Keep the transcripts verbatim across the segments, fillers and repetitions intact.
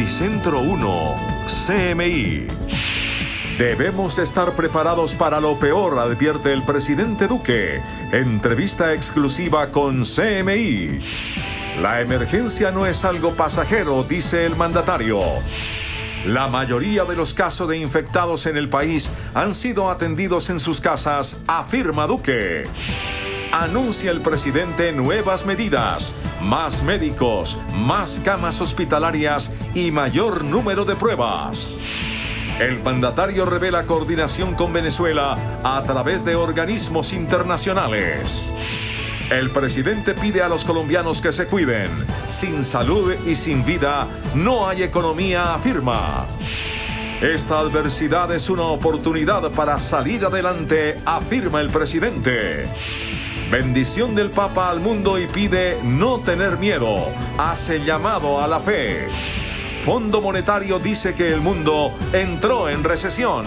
Noticentro uno, C M I. Debemos estar preparados para lo peor, advierte el presidente Duque. Entrevista exclusiva con C M I. La emergencia no es algo pasajero, dice el mandatario. La mayoría de los casos de infectados en el país han sido atendidos en sus casas, afirma Duque. Anuncia el presidente nuevas medidas, más médicos, más camas hospitalarias y mayor número de pruebas. El mandatario revela coordinación con Venezuela a través de organismos internacionales. El presidente pide a los colombianos que se cuiden. Sin salud y sin vida no hay economía, afirma. Esta adversidad es una oportunidad para salir adelante, afirma el presidente. Bendición del Papa al mundo y pide no tener miedo. Hace llamado a la fe. Fondo Monetario dice que el mundo entró en recesión.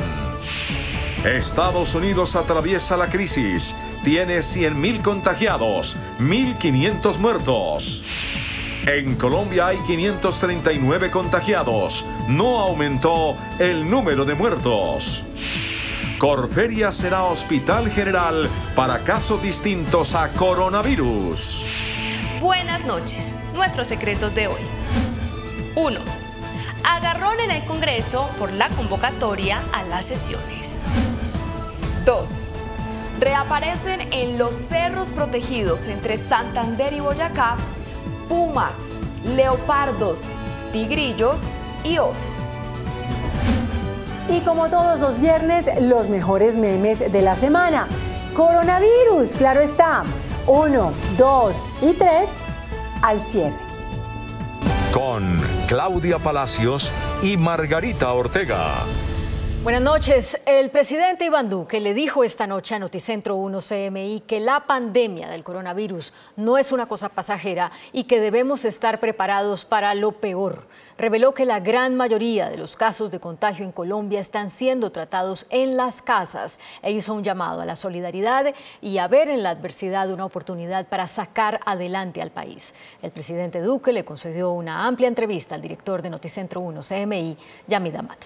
Estados Unidos atraviesa la crisis. Tiene cien mil contagiados, mil quinientos muertos. En Colombia hay quinientos treinta y nueve contagiados. No aumentó el número de muertos. Corferia será hospital general para casos distintos a coronavirus. Buenas noches. Nuestros secretos de hoy. uno. Agarrón en el Congreso por la convocatoria a las sesiones. dos. Reaparecen en los cerros protegidos entre Santander y Boyacá pumas, leopardos, tigrillos y osos. Y como todos los viernes, los mejores memes de la semana. Coronavirus, claro está. Uno, dos y tres, al cierre. Con Claudia Palacios y Margarita Ortega. Buenas noches. El presidente Iván Duque le dijo esta noche a Noticentro uno C M I que la pandemia del coronavirus no es una cosa pasajera y que debemos estar preparados para lo peor. Reveló que la gran mayoría de los casos de contagio en Colombia están siendo tratados en las casas e hizo un llamado a la solidaridad y a ver en la adversidad una oportunidad para sacar adelante al país. El presidente Duque le concedió una amplia entrevista al director de Noticentro uno C M I, Yamid Amat.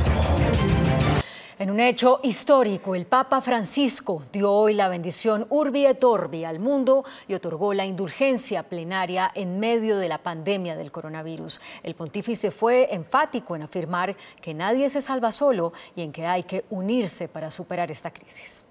En un hecho histórico, el Papa Francisco dio hoy la bendición Urbi et Orbi al mundo y otorgó la indulgencia plenaria en medio de la pandemia del coronavirus. El pontífice fue enfático en afirmar que nadie se salva solo y en que hay que unirse para superar esta crisis.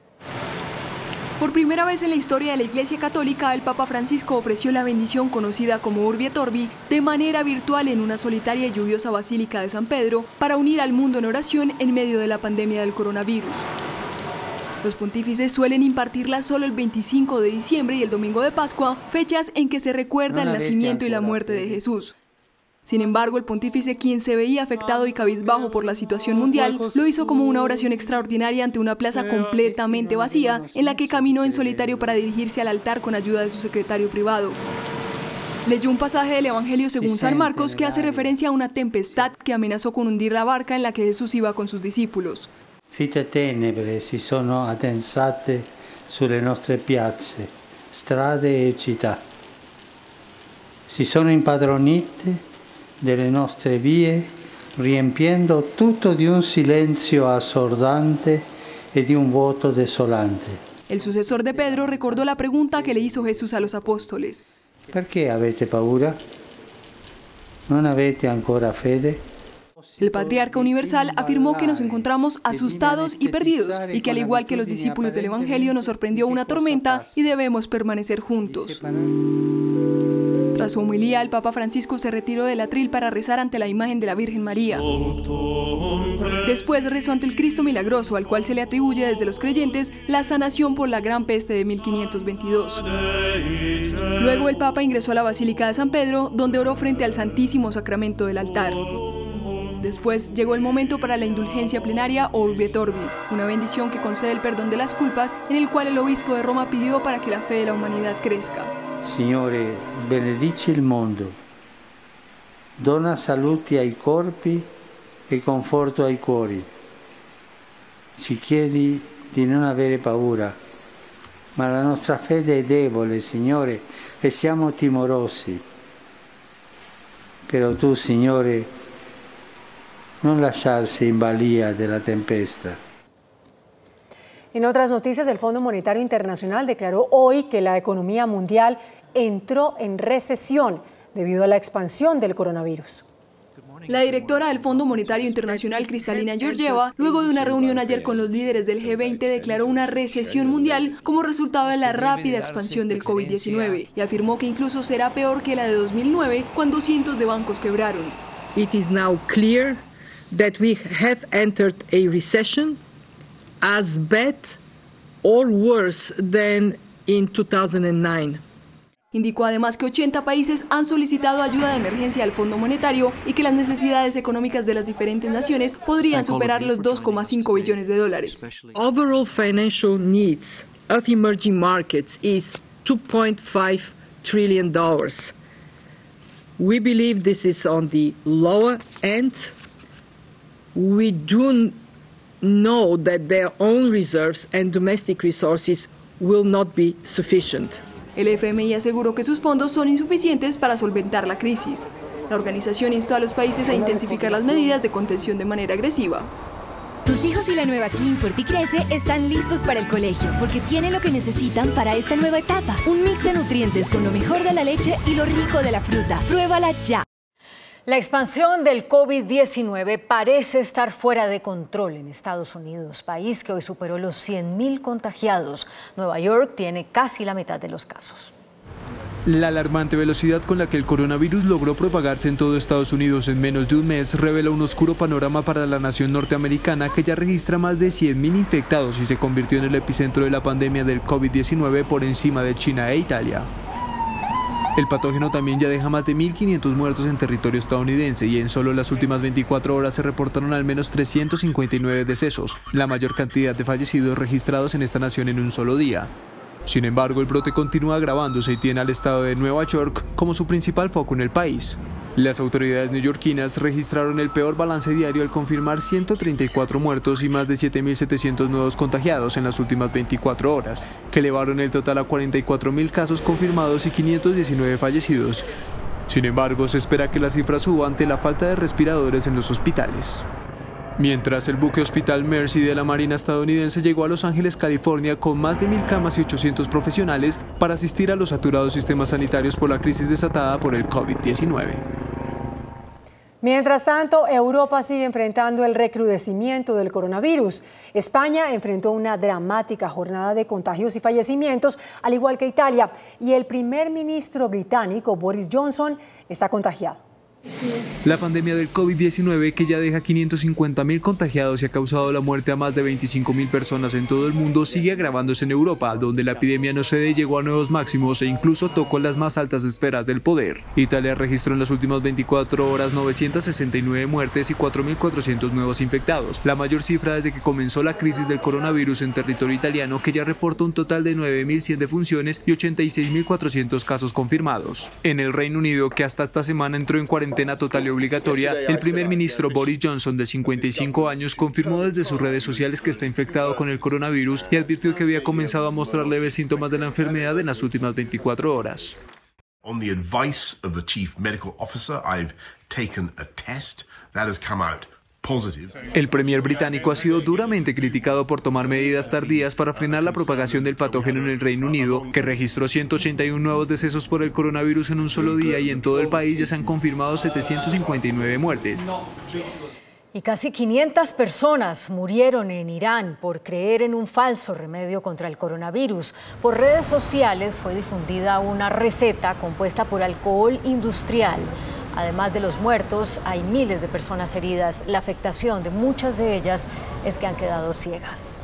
Por primera vez en la historia de la Iglesia Católica, el Papa Francisco ofreció la bendición conocida como Urbi et Orbi de manera virtual en una solitaria y lluviosa Basílica de San Pedro para unir al mundo en oración en medio de la pandemia del coronavirus. Los pontífices suelen impartirla solo el veinticinco de diciembre y el domingo de Pascua, fechas en que se recuerda el nacimiento y la muerte de Jesús. Sin embargo, el pontífice, quien se veía afectado y cabizbajo por la situación mundial, lo hizo como una oración extraordinaria ante una plaza completamente vacía, en la que caminó en solitario para dirigirse al altar con ayuda de su secretario privado. Leyó un pasaje del Evangelio según San Marcos que hace referencia a una tempestad que amenazó con hundir la barca en la que Jesús iba con sus discípulos. Fitte tenebre si sono addensate sulle nostre piazze, strade e città. Si sono impadronite delle nostre vie, riempiendo tutto di un silenzio assordante e di un vuoto desolante. El sucesor de Pedro recordó la pregunta que le hizo Jesús a los apóstoles. Perché avete paura? Non avete ancora fede? El patriarca universal afirmó que nos encontramos asustados y perdidos y que al igual que los discípulos del Evangelio nos sorprendió una tormenta y debemos permanecer juntos. Tras su homilía, el Papa Francisco se retiró del atril para rezar ante la imagen de la Virgen María. Después rezó ante el Cristo Milagroso, al cual se le atribuye desde los creyentes la sanación por la gran peste de mil quinientos veintidós. Luego el Papa ingresó a la Basílica de San Pedro, donde oró frente al Santísimo Sacramento del altar. Después llegó el momento para la indulgencia plenaria o Urbi et Orbi, una bendición que concede el perdón de las culpas, en el cual el obispo de Roma pidió para que la fe de la humanidad crezca. Signore, benedici il mondo, dona salute ai corpi e conforto ai cuori. Ci chiedi di non avere paura, ma la nostra fede è debole, Signore, e siamo timorosi. Però tu, Signore, non lasciarsi in balia della tempesta. En otras noticias, el Fondo Monetario Internacional declaró hoy que la economía mundial entró en recesión debido a la expansión del coronavirus. La directora del Fondo Monetario Internacional, Kristalina Georgieva, luego de una reunión ayer con los líderes del G veinte, declaró una recesión mundial como resultado de la rápida expansión del COVID diecinueve y afirmó que incluso será peor que la de dos mil nueve, cuando cientos de bancos quebraron. It is now clear that we have entered a recession as bad or worse than in two thousand nine. Indicó además que ochenta países han solicitado ayuda de emergencia al Fondo Monetario y que las necesidades económicas de las diferentes naciones podrían superar los dos coma cinco billones de dólares. Overall financial needs of emerging markets is two point five trillion dollars. We believe this is on the lower end. We do know that their own reserves and domestic resources will not be sufficient. El F M I aseguró que sus fondos son insuficientes para solventar la crisis. La organización instó a los países a intensificar las medidas de contención de manera agresiva. Tus hijos y la nueva Clingford y Crece están listos para el colegio porque tienen lo que necesitan para esta nueva etapa. Un mix de nutrientes con lo mejor de la leche y lo rico de la fruta. ¡Pruébala ya! La expansión del COVID diecinueve parece estar fuera de control en Estados Unidos, país que hoy superó los cien mil contagiados. Nueva York tiene casi la mitad de los casos. La alarmante velocidad con la que el coronavirus logró propagarse en todo Estados Unidos en menos de un mes revela un oscuro panorama para la nación norteamericana, que ya registra más de cien mil infectados y se convirtió en el epicentro de la pandemia del COVID diecinueve por encima de China e Italia. El patógeno también ya deja más de mil quinientos muertos en territorio estadounidense y en solo las últimas veinticuatro horas se reportaron al menos trescientos cincuenta y nueve decesos, la mayor cantidad de fallecidos registrados en esta nación en un solo día. Sin embargo, el brote continúa agravándose y tiene al estado de Nueva York como su principal foco en el país. Las autoridades neoyorquinas registraron el peor balance diario al confirmar ciento treinta y cuatro muertos y más de siete mil setecientos nuevos contagiados en las últimas veinticuatro horas, que elevaron el total a cuarenta y cuatro mil casos confirmados y quinientos diecinueve fallecidos. Sin embargo, se espera que la cifra suba ante la falta de respiradores en los hospitales. Mientras, el buque hospital Mercy de la Marina estadounidense llegó a Los Ángeles, California, con más de mil camas y ochocientos profesionales para asistir a los saturados sistemas sanitarios por la crisis desatada por el COVID diecinueve. Mientras tanto, Europa sigue enfrentando el recrudecimiento del coronavirus. España enfrentó una dramática jornada de contagios y fallecimientos, al igual que Italia, y el primer ministro británico, Boris Johnson, está contagiado. La pandemia del COVID diecinueve, que ya deja quinientos cincuenta mil contagiados y ha causado la muerte a más de veinticinco mil personas en todo el mundo, sigue agravándose en Europa, donde la epidemia no cede y llegó a nuevos máximos e incluso tocó las más altas esferas del poder. Italia registró en las últimas veinticuatro horas novecientas sesenta y nueve muertes y cuatro mil cuatrocientos nuevos infectados, la mayor cifra desde que comenzó la crisis del coronavirus en territorio italiano, que ya reporta un total de nueve mil cien defunciones y ochenta y seis mil cuatrocientos casos confirmados. En el Reino Unido, que hasta esta semana entró en cuarentena total y obligatoria, el primer ministro Boris Johnson, de cincuenta y cinco años, confirmó desde sus redes sociales que está infectado con el coronavirus y advirtió que había comenzado a mostrar leves síntomas de la enfermedad en las últimas veinticuatro horas. On the advice of the chief medical officer, I've taken a test that has come out positive. El premier británico ha sido duramente criticado por tomar medidas tardías para frenar la propagación del patógeno en el Reino Unido, que registró ciento ochenta y uno nuevos decesos por el coronavirus en un solo día, y en todo el país ya se han confirmado setecientos cincuenta y nueve muertes. Y casi quinientas personas murieron en Irán por creer en un falso remedio contra el coronavirus. Por redes sociales fue difundida una receta compuesta por alcohol industrial. Además de los muertos, hay miles de personas heridas. La afectación de muchas de ellas es que han quedado ciegas.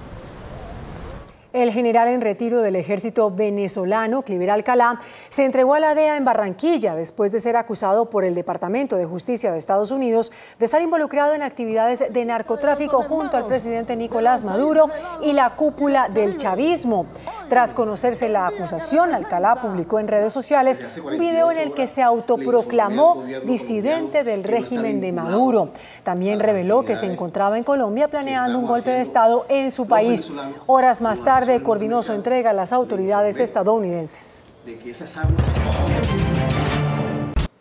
El general en retiro del ejército venezolano, Cliver Alcalá, se entregó a la D E A en Barranquilla después de ser acusado por el Departamento de Justicia de Estados Unidos de estar involucrado en actividades de narcotráfico junto al presidente Nicolás Maduro y la cúpula del chavismo. Tras conocerse la acusación, Alcalá publicó en redes sociales un video en el que se autoproclamó disidente del régimen de Maduro. También reveló que se encontraba en Colombia planeando un golpe de Estado en su país. Horas más tarde, coordinó su entrega a las autoridades estadounidenses.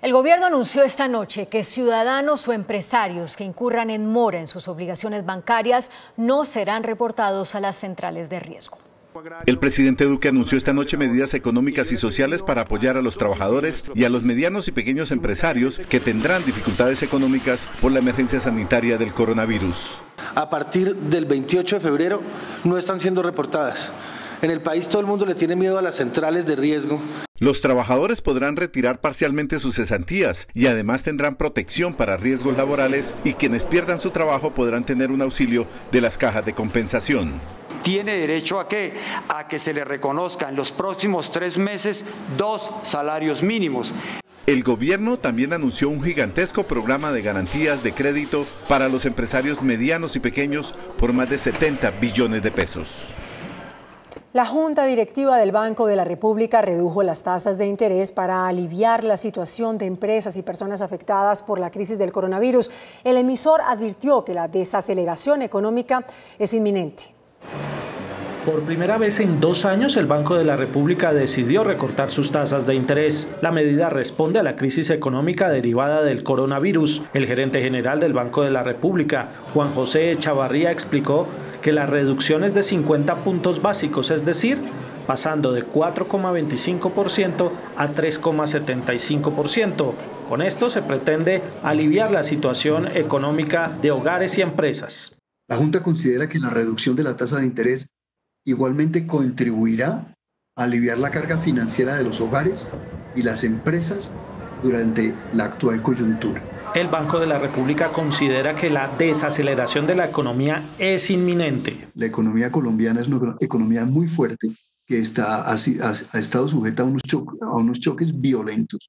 El gobierno anunció esta noche que ciudadanos o empresarios que incurran en mora en sus obligaciones bancarias no serán reportados a las centrales de riesgo. El presidente Duque anunció esta noche medidas económicas y sociales para apoyar a los trabajadores y a los medianos y pequeños empresarios que tendrán dificultades económicas por la emergencia sanitaria del coronavirus. A partir del veintiocho de febrero no están siendo reportadas. En el país todo el mundo le tiene miedo a las centrales de riesgo. Los trabajadores podrán retirar parcialmente sus cesantías y además tendrán protección para riesgos laborales, y quienes pierdan su trabajo podrán tener un auxilio de las cajas de compensación. Tiene derecho a qué? A que se le reconozca en los próximos tres meses dos salarios mínimos. El gobierno también anunció un gigantesco programa de garantías de crédito para los empresarios medianos y pequeños por más de setenta billones de pesos. La Junta Directiva del Banco de la República redujo las tasas de interés para aliviar la situación de empresas y personas afectadas por la crisis del coronavirus. El emisor advirtió que la desaceleración económica es inminente. Por primera vez en dos años, el Banco de la República decidió recortar sus tasas de interés. La medida responde a la crisis económica derivada del coronavirus. El gerente general del Banco de la República, Juan José Echavarría, explicó que la reducción es de cincuenta puntos básicos, es decir, pasando de cuatro coma veinticinco por ciento a tres coma setenta y cinco por ciento. Con esto se pretende aliviar la situación económica de hogares y empresas. La Junta considera que la reducción de la tasa de interés igualmente contribuirá a aliviar la carga financiera de los hogares y las empresas durante la actual coyuntura. El Banco de la República considera que la desaceleración de la economía es inminente. La economía colombiana es una economía muy fuerte que está, ha, ha estado sujeta a unos, cho a unos choques violentos,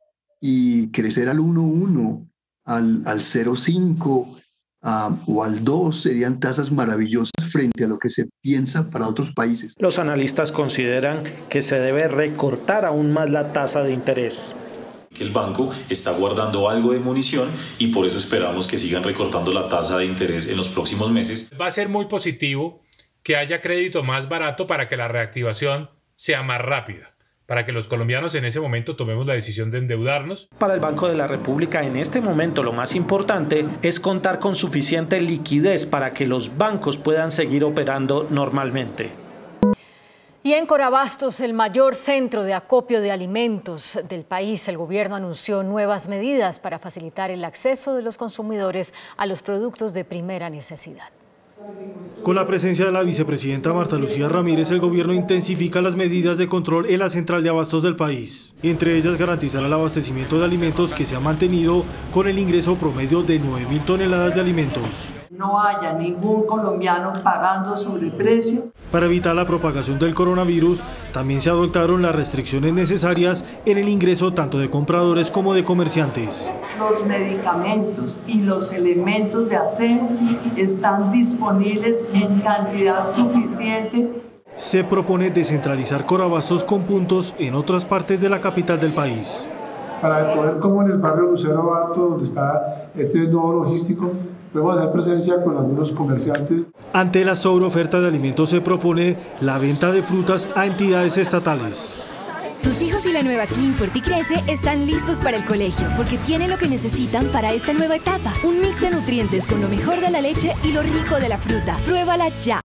y crecer al uno coma uno, al, al cero coma cinco uh, o al dos serían tasas maravillosas frente a lo que se piensa para otros países. Los analistas consideran que se debe recortar aún más la tasa de interés. Que el banco está guardando algo de munición y por eso esperamos que sigan recortando la tasa de interés en los próximos meses. Va a ser muy positivo que haya crédito más barato para que la reactivación sea más rápida, para que los colombianos en ese momento tomemos la decisión de endeudarnos. Para el Banco de la República, en este momento lo más importante es contar con suficiente liquidez para que los bancos puedan seguir operando normalmente. Y en Corabastos, el mayor centro de acopio de alimentos del país, el gobierno anunció nuevas medidas para facilitar el acceso de los consumidores a los productos de primera necesidad. Con la presencia de la vicepresidenta Marta Lucía Ramírez, el gobierno intensifica las medidas de control en la central de abastos del país. Entre ellas, garantizar el abastecimiento de alimentos, que se ha mantenido con el ingreso promedio de nueve mil toneladas de alimentos. No haya ningún colombiano pagando sobreprecio. Para evitar la propagación del coronavirus, también se adoptaron las restricciones necesarias en el ingreso tanto de compradores como de comerciantes. Los medicamentos y los elementos de aseo están disponibles en cantidad suficiente. Se propone descentralizar Corabastos con puntos en otras partes de la capital del país. Para poder, como en el barrio Lucero Alto, donde está este nuevo logístico, podemos hacer presencia con algunos comerciantes. Ante la sobreoferta de alimentos, se propone la venta de frutas a entidades estatales. Tus hijos y la nueva Kim Forticrece están listos para el colegio porque tienen lo que necesitan para esta nueva etapa. Un mix de nutrientes con lo mejor de la leche y lo rico de la fruta. Pruébala ya.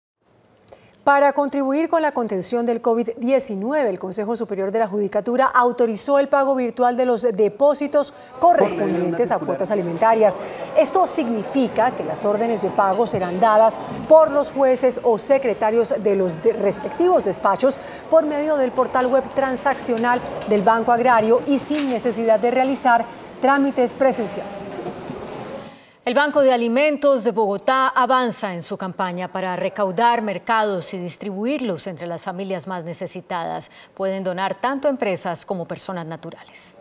Para contribuir con la contención del COVID diecinueve, el Consejo Superior de la Judicatura autorizó el pago virtual de los depósitos correspondientes a cuotas alimentarias. Esto significa que las órdenes de pago serán dadas por los jueces o secretarios de los respectivos despachos por medio del portal web transaccional del Banco Agrario y sin necesidad de realizar trámites presenciales. El Banco de Alimentos de Bogotá avanza en su campaña para recaudar mercados y distribuirlos entre las familias más necesitadas. Pueden donar tanto empresas como personas naturales.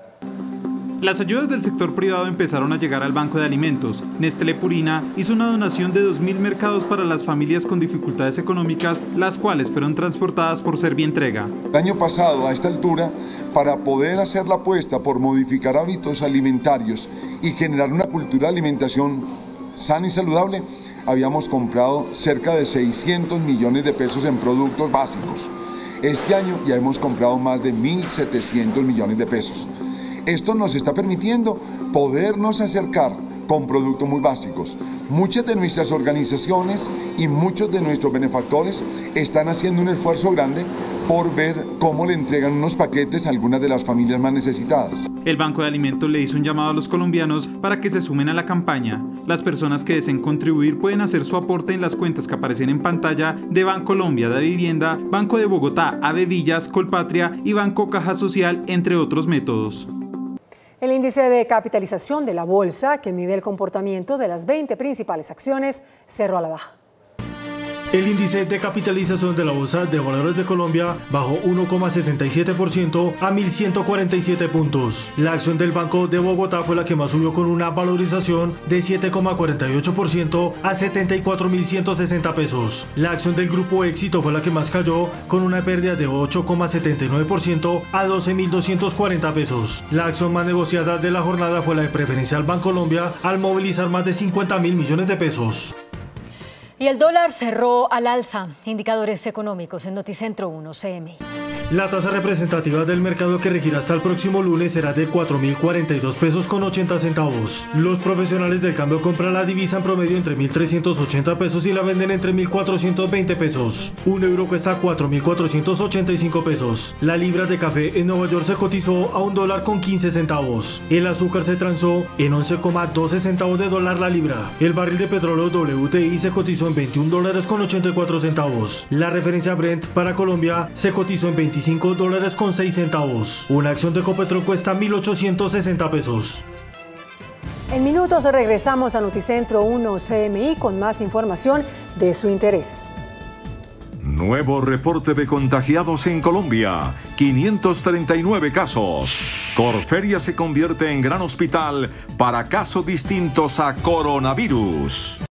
Las ayudas del sector privado empezaron a llegar al Banco de Alimentos. Nestlé Purina hizo una donación de dos mil mercados para las familias con dificultades económicas, las cuales fueron transportadas por Servientrega. El año pasado, a esta altura, para poder hacer la apuesta por modificar hábitos alimentarios y generar una cultura de alimentación sana y saludable, habíamos comprado cerca de seiscientos millones de pesos en productos básicos. Este año ya hemos comprado más de mil setecientos millones de pesos. Esto nos está permitiendo podernos acercar con productos muy básicos. Muchas de nuestras organizaciones y muchos de nuestros benefactores están haciendo un esfuerzo grande por ver cómo le entregan unos paquetes a algunas de las familias más necesitadas. El Banco de Alimentos le hizo un llamado a los colombianos para que se sumen a la campaña. Las personas que deseen contribuir pueden hacer su aporte en las cuentas que aparecen en pantalla de Bancolombia, de Vivienda, Banco de Bogotá, Ave Villas, Colpatria y Banco Caja Social, entre otros métodos. El índice de capitalización de la bolsa, que mide el comportamiento de las veinte principales acciones, cerró a la baja. El índice de capitalización de la Bolsa de Valores de Colombia bajó uno coma sesenta y siete por ciento a mil ciento cuarenta y siete puntos. La acción del Banco de Bogotá fue la que más subió con una valorización de siete coma cuarenta y ocho por ciento a setenta y cuatro mil ciento sesenta pesos. La acción del Grupo Éxito fue la que más cayó con una pérdida de ocho coma setenta y nueve por ciento a doce mil doscientos cuarenta pesos. La acción más negociada de la jornada fue la de Preferencial Bancolombia al movilizar más de cincuenta mil millones de pesos. Y el dólar cerró al alza. Indicadores económicos en Noticentro uno C M I. La tasa representativa del mercado que regirá hasta el próximo lunes será de cuatro mil cuarenta y dos pesos con ochenta centavos. Los profesionales del cambio compran la divisa en promedio entre mil trescientos ochenta pesos y la venden entre mil cuatrocientos veinte pesos. Un euro cuesta cuatro mil cuatrocientos ochenta y cinco pesos. La libra de café en Nueva York se cotizó a un dólar con quince centavos. El azúcar se transó en once coma doce centavos de dólar la libra. El barril de petróleo W T I se cotizó en veintiún dólares con ochenta y cuatro centavos. La referencia Brent para Colombia se cotizó en veinticinco dólares con seis centavos. Una acción de Ecopetrol cuesta mil ochocientos sesenta pesos. En minutos regresamos a Noticentro uno C M I con más información de su interés. Nuevo reporte de contagiados en Colombia, quinientos treinta y nueve casos. Corferia se convierte en gran hospital para casos distintos a coronavirus.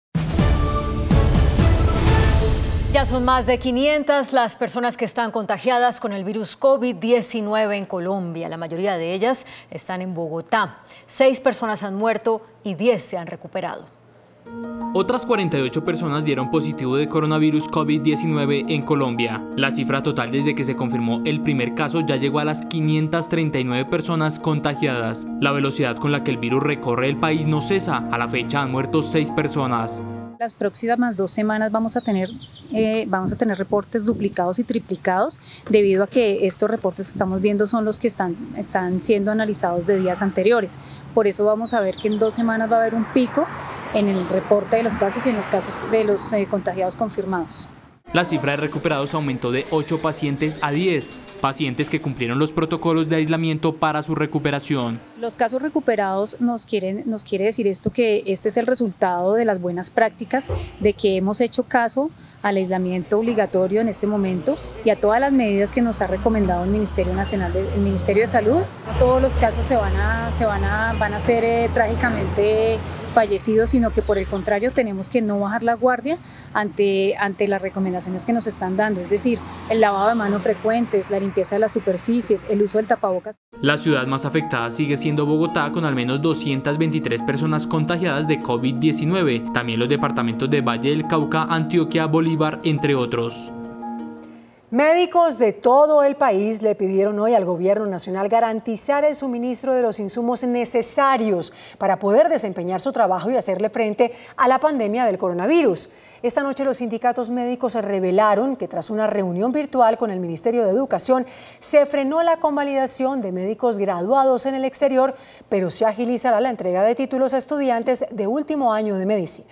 Ya son más de quinientas las personas que están contagiadas con el virus COVID diecinueve en Colombia. La mayoría de ellas están en Bogotá. Seis personas han muerto y diez se han recuperado. Otras cuarenta y ocho personas dieron positivo de coronavirus COVID diecinueve en Colombia. La cifra total desde que se confirmó el primer caso ya llegó a las quinientas treinta y nueve personas contagiadas. La velocidad con la que el virus recorre el país no cesa. A la fecha han muerto seis personas. Las próximas dos semanas vamos a tener eh, vamos a tener reportes duplicados y triplicados debido a que estos reportes que estamos viendo son los que están, están siendo analizados de días anteriores. Por eso vamos a ver que en dos semanas va a haber un pico en el reporte de los casos y en los casos de los eh, contagiados confirmados. La cifra de recuperados aumentó de ocho pacientes a diez, pacientes que cumplieron los protocolos de aislamiento para su recuperación. Los casos recuperados nos, quieren, nos quiere decir esto, que este es el resultado de las buenas prácticas, de que hemos hecho caso al aislamiento obligatorio en este momento y a todas las medidas que nos ha recomendado el Ministerio Nacional, de, el Ministerio de Salud. No todos los casos se van a, se van a, van a ser eh, trágicamente fallecidos, sino que por el contrario tenemos que no bajar la guardia ante, ante las recomendaciones que nos están dando, es decir, el lavado de manos frecuentes, la limpieza de las superficies, el uso del tapabocas. La ciudad más afectada sigue siendo Bogotá, con al menos doscientas veintitrés personas contagiadas de COVID diecinueve, también los departamentos de Valle del Cauca, Antioquia, Bolívar, entre otros. Médicos de todo el país le pidieron hoy al gobierno nacional garantizar el suministro de los insumos necesarios para poder desempeñar su trabajo y hacerle frente a la pandemia del coronavirus. Esta noche los sindicatos médicos revelaron que tras una reunión virtual con el Ministerio de Educación se frenó la convalidación de médicos graduados en el exterior, pero se agilizará la entrega de títulos a estudiantes de último año de medicina.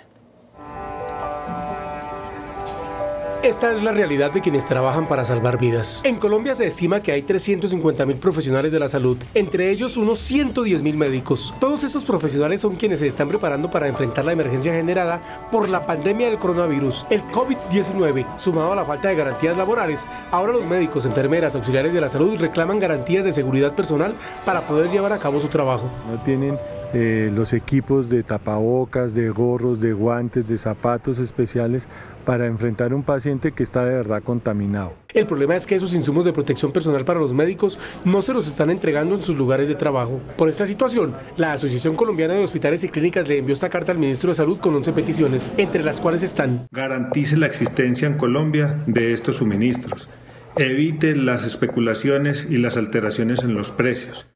Esta es la realidad de quienes trabajan para salvar vidas. En Colombia se estima que hay trescientos cincuenta mil profesionales de la salud, entre ellos unos ciento diez mil médicos. Todos estos profesionales son quienes se están preparando para enfrentar la emergencia generada por la pandemia del coronavirus, el COVID diecinueve, sumado a la falta de garantías laborales. Ahora los médicos, enfermeras, auxiliares de la salud reclaman garantías de seguridad personal para poder llevar a cabo su trabajo. No tienen Eh, los equipos de tapabocas, de gorros, de guantes, de zapatos especiales para enfrentar a un paciente que está de verdad contaminado. El problema es que esos insumos de protección personal para los médicos no se los están entregando en sus lugares de trabajo. Por esta situación, la Asociación Colombiana de Hospitales y Clínicas le envió esta carta al Ministro de Salud con once peticiones, entre las cuales están: garantice la existencia en Colombia de estos suministros. Evite las especulaciones y las alteraciones en los precios.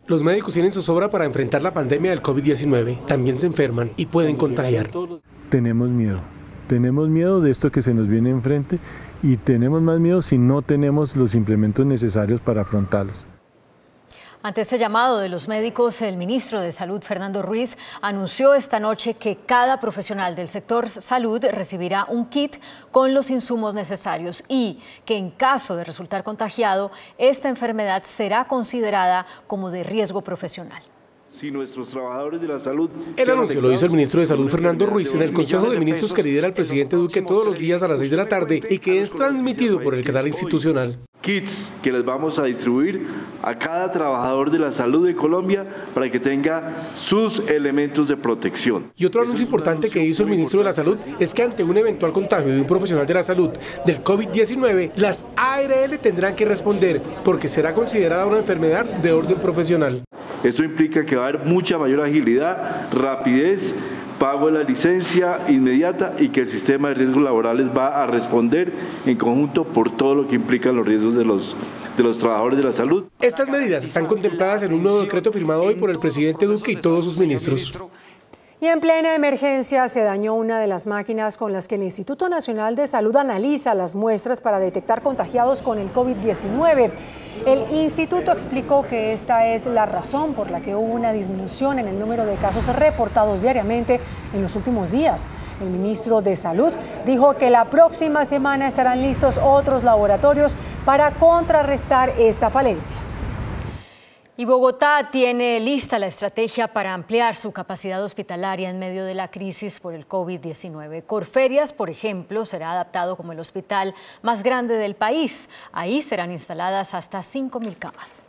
Los médicos tienen su sobra para enfrentar la pandemia del COVID diecinueve. También se enferman y pueden contagiar. Tenemos miedo. Tenemos miedo de esto que se nos viene enfrente y tenemos más miedo si no tenemos los implementos necesarios para afrontarlos. Ante este llamado de los médicos, el ministro de Salud, Fernando Ruiz, anunció esta noche que cada profesional del sector salud recibirá un kit con los insumos necesarios y que en caso de resultar contagiado, esta enfermedad será considerada como de riesgo profesional. Si nuestros trabajadores de la salud... El anuncio lo hizo el ministro de Salud, Fernando Ruiz, en el Consejo de Ministros que lidera el presidente Duque todos los días a las seis de la tarde y que es transmitido por el canal institucional. Kits que les vamos a distribuir a cada trabajador de la salud de Colombia para que tenga sus elementos de protección. Y otro anuncio importante que hizo el ministro de la Salud es que ante un eventual contagio de un profesional de la salud del COVID diecinueve, las A R L tendrán que responder porque será considerada una enfermedad de orden profesional. Esto implica que va a haber mucha mayor agilidad, rapidez, pago de la licencia inmediata y que el sistema de riesgos laborales va a responder en conjunto por todo lo que implican los riesgos de los, de los trabajadores de la salud. Estas medidas están contempladas en un nuevo decreto firmado hoy por el presidente Duque y todos sus ministros. Y en plena emergencia se dañó una de las máquinas con las que el Instituto Nacional de Salud analiza las muestras para detectar contagiados con el COVID diecinueve. El instituto explicó que esta es la razón por la que hubo una disminución en el número de casos reportados diariamente en los últimos días. El ministro de Salud dijo que la próxima semana estarán listos otros laboratorios para contrarrestar esta falencia. Y Bogotá tiene lista la estrategia para ampliar su capacidad hospitalaria en medio de la crisis por el COVID diecinueve. Corferias, por ejemplo, será adaptado como el hospital más grande del país. Ahí serán instaladas hasta cinco mil camas.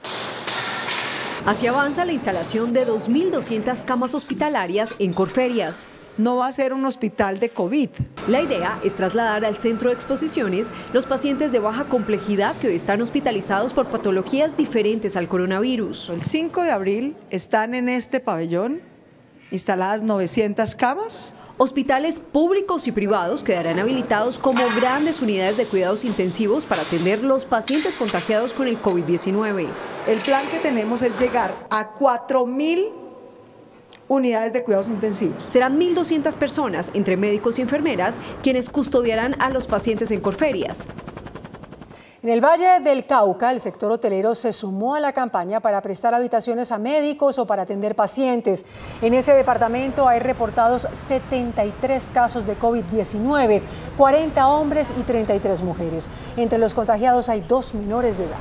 Así avanza la instalación de dos mil doscientas camas hospitalarias en Corferias. No va a ser un hospital de COVID. La idea es trasladar al centro de exposiciones los pacientes de baja complejidad que hoy están hospitalizados por patologías diferentes al coronavirus. El cinco de abril están en este pabellón instaladas novecientas camas. Hospitales públicos y privados quedarán habilitados como grandes unidades de cuidados intensivos para atender los pacientes contagiados con el COVID diecinueve. El plan que tenemos es llegar a cuatro mil unidades de cuidados intensivos. Serán mil doscientas personas, entre médicos y enfermeras, quienes custodiarán a los pacientes en Corferias. En el Valle del Cauca, el sector hotelero se sumó a la campaña para prestar habitaciones a médicos o para atender pacientes. En ese departamento hay reportados setenta y tres casos de COVID diecinueve, cuarenta hombres y treinta y tres mujeres. Entre los contagiados hay dos menores de edad.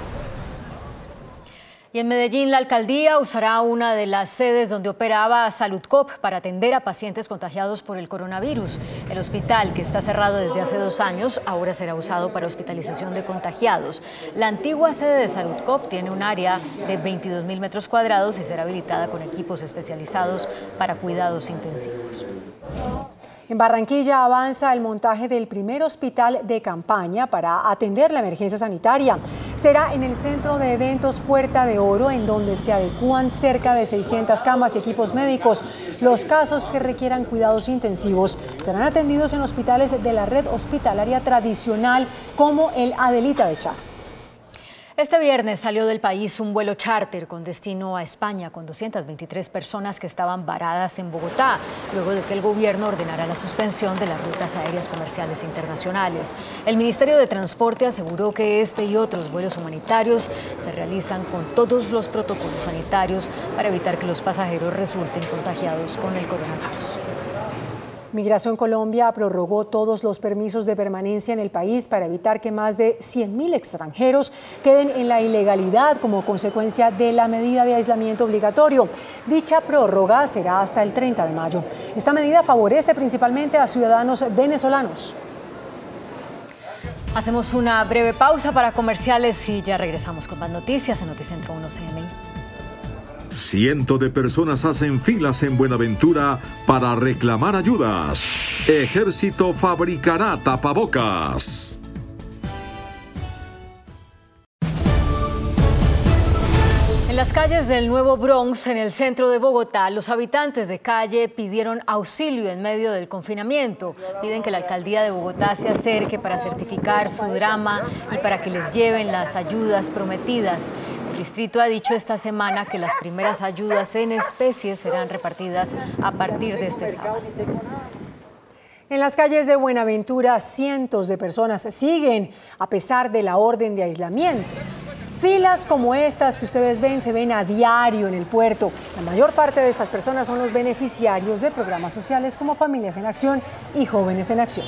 Y en Medellín, la alcaldía usará una de las sedes donde operaba Saludcop para atender a pacientes contagiados por el coronavirus. El hospital, que está cerrado desde hace dos años, ahora será usado para hospitalización de contagiados. La antigua sede de Saludcop tiene un área de veintidós mil metros cuadrados y será habilitada con equipos especializados para cuidados intensivos. En Barranquilla avanza el montaje del primer hospital de campaña para atender la emergencia sanitaria. Será en el centro de eventos Puerta de Oro, en donde se adecúan cerca de seiscientas camas y equipos médicos. Los casos que requieran cuidados intensivos serán atendidos en hospitales de la red hospitalaria tradicional como el Adelita Bechá. Este viernes salió del país un vuelo charter con destino a España con doscientas veintitrés personas que estaban varadas en Bogotá, luego de que el gobierno ordenara la suspensión de las rutas aéreas comerciales internacionales. El Ministerio de Transporte aseguró que este y otros vuelos humanitarios se realizan con todos los protocolos sanitarios para evitar que los pasajeros resulten contagiados con el coronavirus. Migración Colombia prorrogó todos los permisos de permanencia en el país para evitar que más de cien mil extranjeros queden en la ilegalidad como consecuencia de la medida de aislamiento obligatorio. Dicha prórroga será hasta el treinta de mayo. Esta medida favorece principalmente a ciudadanos venezolanos. Hacemos una breve pausa para comerciales y ya regresamos con más noticias en Noticentro uno C M I. Cientos de personas hacen filas en Buenaventura para reclamar ayudas. Ejército fabricará tapabocas. En las calles del Nuevo Bronx, en el centro de Bogotá, los habitantes de calle pidieron auxilio en medio del confinamiento. Piden que la alcaldía de Bogotá se acerque para certificar su drama y para que les lleven las ayudas prometidas. El distrito ha dicho esta semana que las primeras ayudas en especie serán repartidas a partir de este sábado. En las calles de Buenaventura, cientos de personas siguen a pesar de la orden de aislamiento. Filas como estas que ustedes ven se ven a diario en el puerto. La mayor parte de estas personas son los beneficiarios de programas sociales como Familias en Acción y Jóvenes en Acción.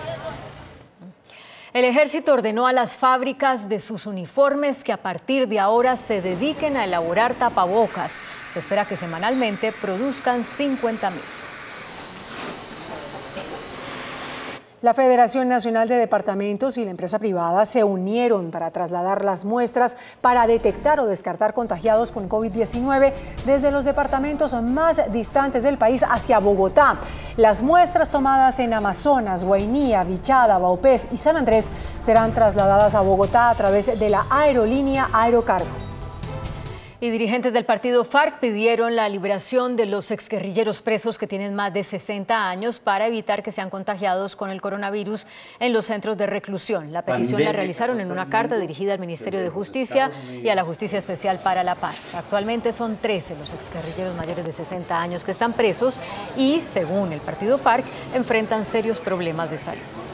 El ejército ordenó a las fábricas de sus uniformes que a partir de ahora se dediquen a elaborar tapabocas. Se espera que semanalmente produzcan cincuenta mil. La Federación Nacional de Departamentos y la empresa privada se unieron para trasladar las muestras para detectar o descartar contagiados con COVID diecinueve desde los departamentos más distantes del país hacia Bogotá. Las muestras tomadas en Amazonas, Guainía, Vichada, Vaupés y San Andrés serán trasladadas a Bogotá a través de la aerolínea Aerocargo. Y dirigentes del partido FARC pidieron la liberación de los exguerrilleros presos que tienen más de sesenta años para evitar que sean contagiados con el coronavirus en los centros de reclusión. La petición la realizaron en una carta dirigida al Ministerio de Justicia y a la Justicia Especial para la Paz. Actualmente son trece los exguerrilleros mayores de sesenta años que están presos y, según el partido FARC, enfrentan serios problemas de salud.